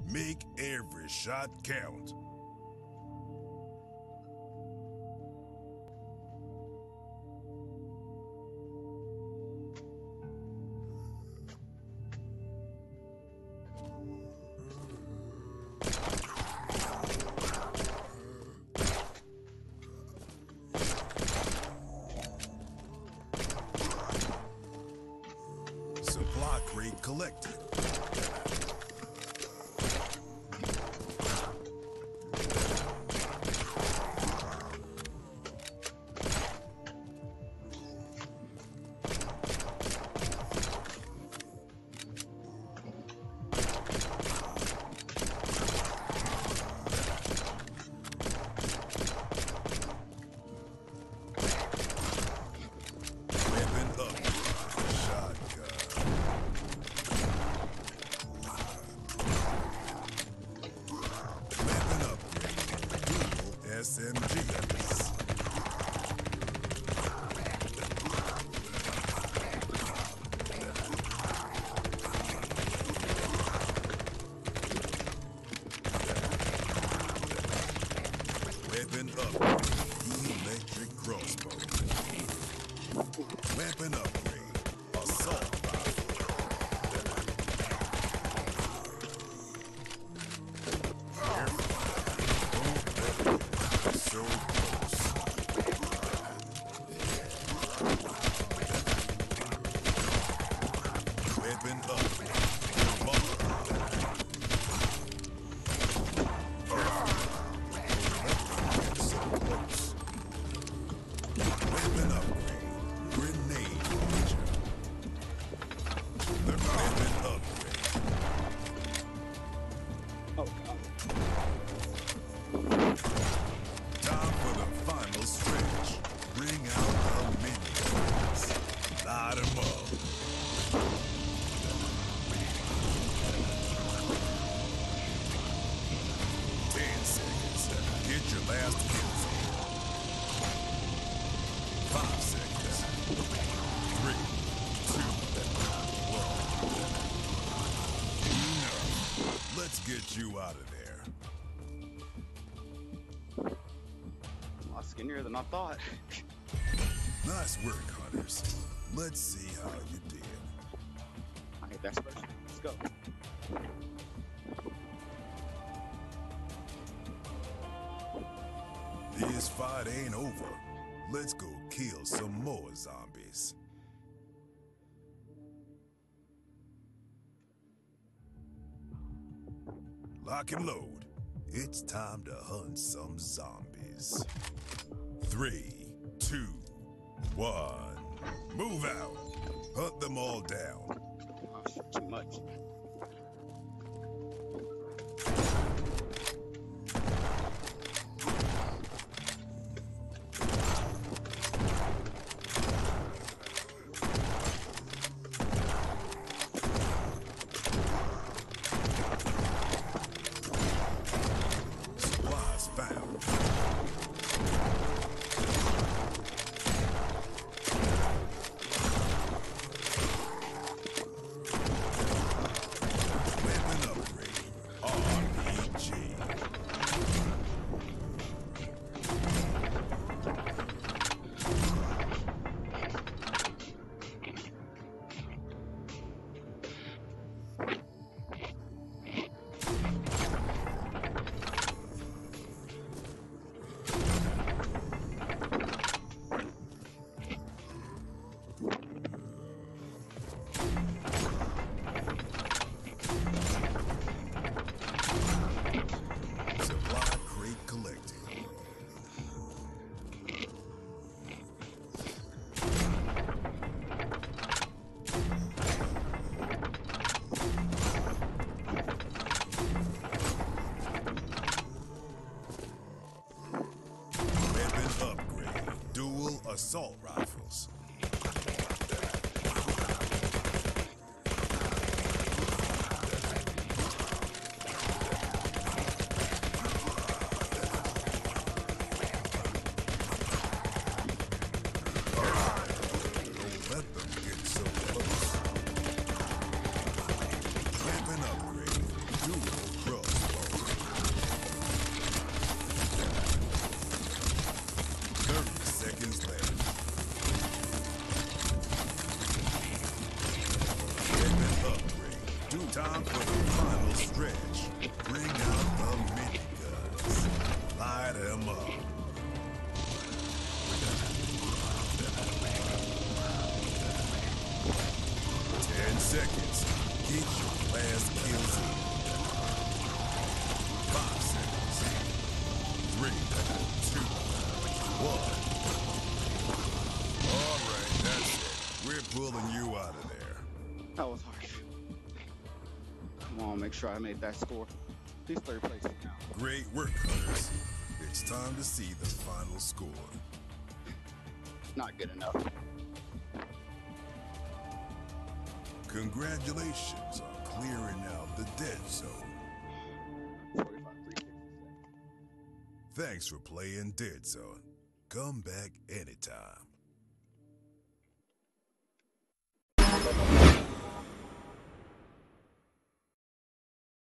Make every shot count. Supply crate collected. SMGs. Weapon upgrade. Electric crossbow. Weapon upgrade. Assault rifle. So close. Weapon up. So close. Weapon upgrade. Grenade launcher. The weapon upgrade. Oh, God. Time for the final stretch. Bring out the minions. Light 'em up. Get your last kills in. 5 seconds. 3, 2, 1. Let's get you out of there. A lot skinnier than I thought. Nice work, hunters. Let's see how you did. I hate that expression. Let's go. This fight ain't over. Let's go kill some more zombies. Lock and load. It's time to hunt some zombies. 3, 2, 1. Move out. Hunt them all down. Oh, shit, too much. Supplies found. Weapon upgrade. RPG. Supply crate collected. Weapon upgrade. Dual assault rifles. Don't let them get so close. Weapon upgrade. Dual crossbow. to make sure I made that score. He's third place now. Great work, Hunters. It's time to see the final score. Not good enough. Congratulations on clearing out the dead zone. 45, 357. Thanks for playing Dead Zone. Come back anytime.